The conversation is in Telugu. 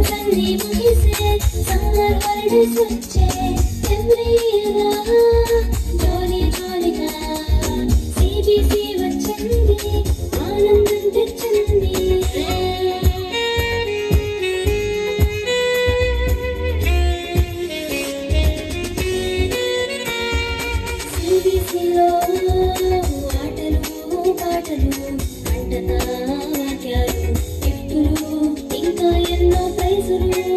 అన్ని ముగిసే సమ్మర్ హాలిడేస్ వచ్చే ఎవ్రీ ఇయర్ జోలీ జోలీగా CBC వచ్చింది ఆనందం తెచ్చింది CBCలో ఆటలు పాటలు అంటతా వాక్యాలు గిఫ్టులు ఇంకా ఎన్నో ప్రైజులు